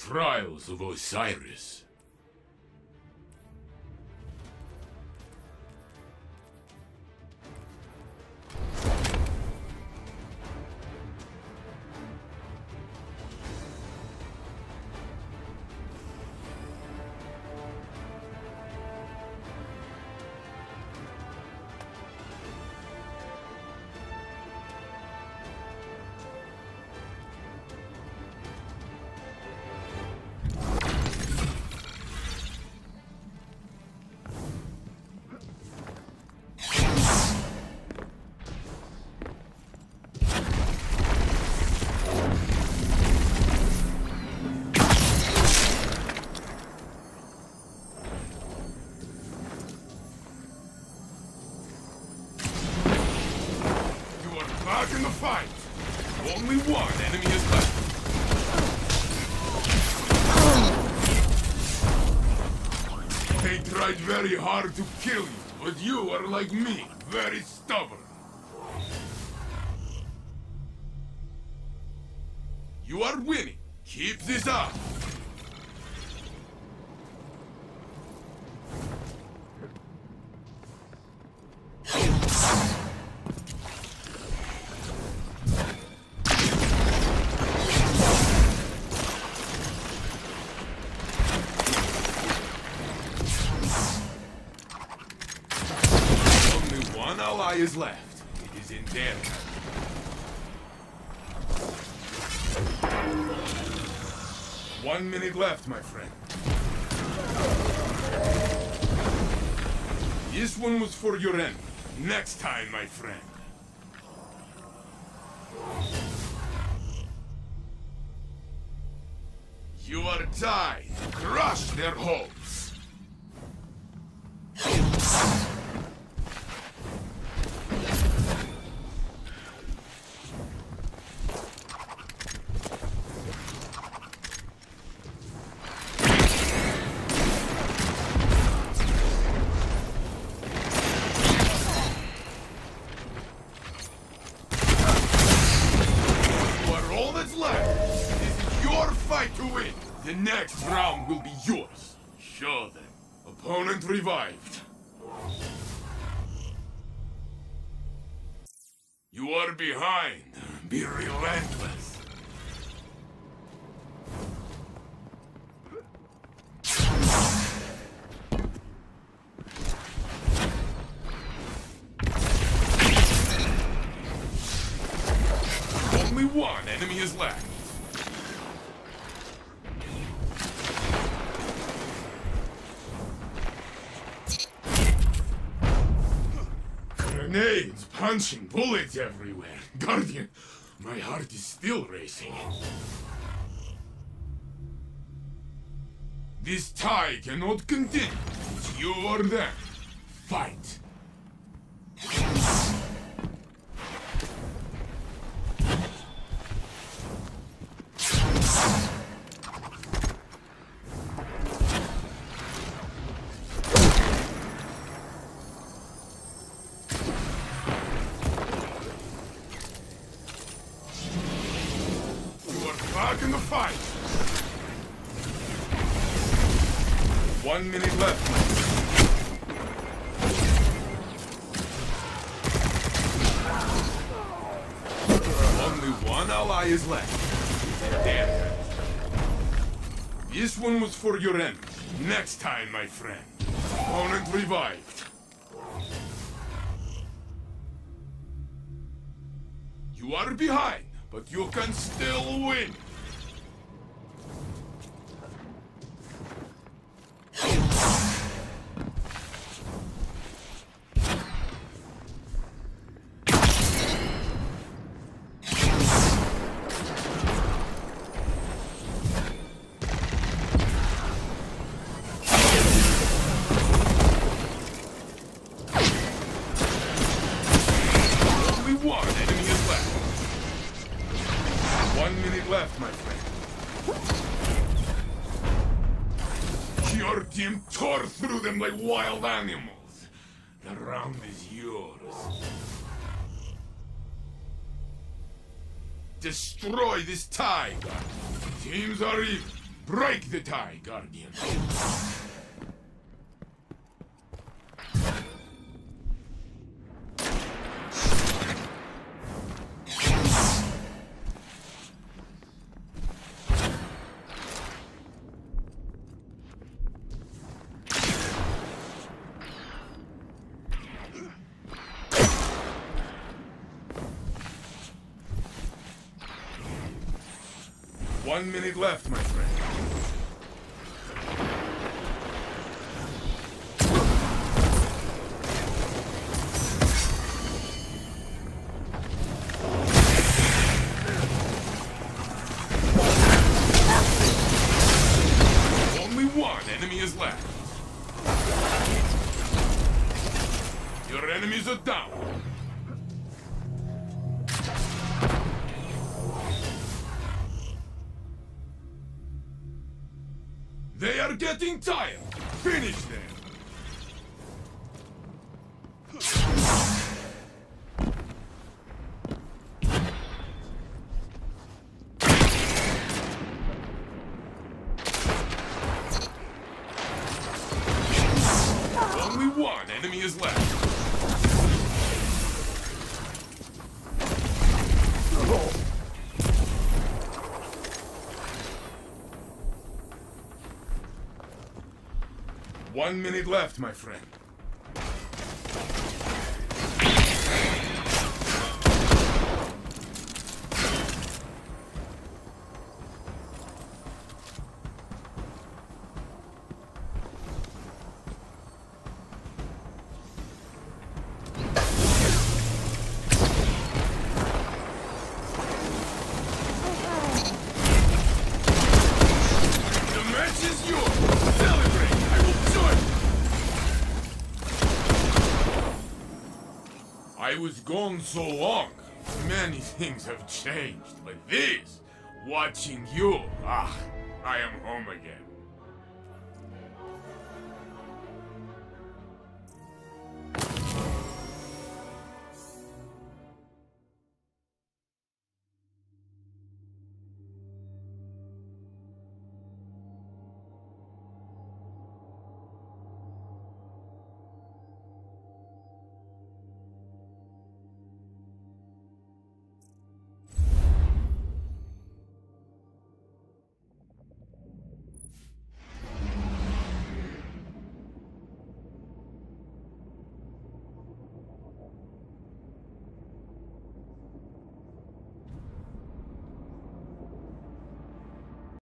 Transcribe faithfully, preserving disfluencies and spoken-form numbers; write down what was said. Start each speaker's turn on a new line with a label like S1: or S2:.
S1: trials of Osiris. Back in the fight! Only one enemy is left. They tried very hard to kill you, but you are like me, very stubborn. You are winning. Keep this up. One ally is left. It is in their hands. One minute left, my friend. This one was for your end. Next time, my friend. You are tied. Crush their hopes. Fight to win. The next round will be yours. Show them. Opponent revived. You are behind. Be relentless. Only one enemy is left. Grenades, punching, bullets everywhere. Guardian, my heart is still racing. This tie cannot continue. It's you or them. Fight. Back in the fight! One minute left. Only one ally is left. Damn. This one was for your end. Next time, my friend. Opponent revived. You are behind, but you can still win. One enemy is left. One minute left, my friend. Your team tore through them like wild animals. The round is yours. Destroy this tiger. Teams are even. Break the tie, Guardian. One minute left, my friend. Only one enemy is left. Your enemies are down. They are getting tired! Finish them! Only one enemy is left. One minute left, my friend. The match is yours! Celebrate! I will join you! I was gone so long. Many things have changed, but this, watching you, ah, I am home again.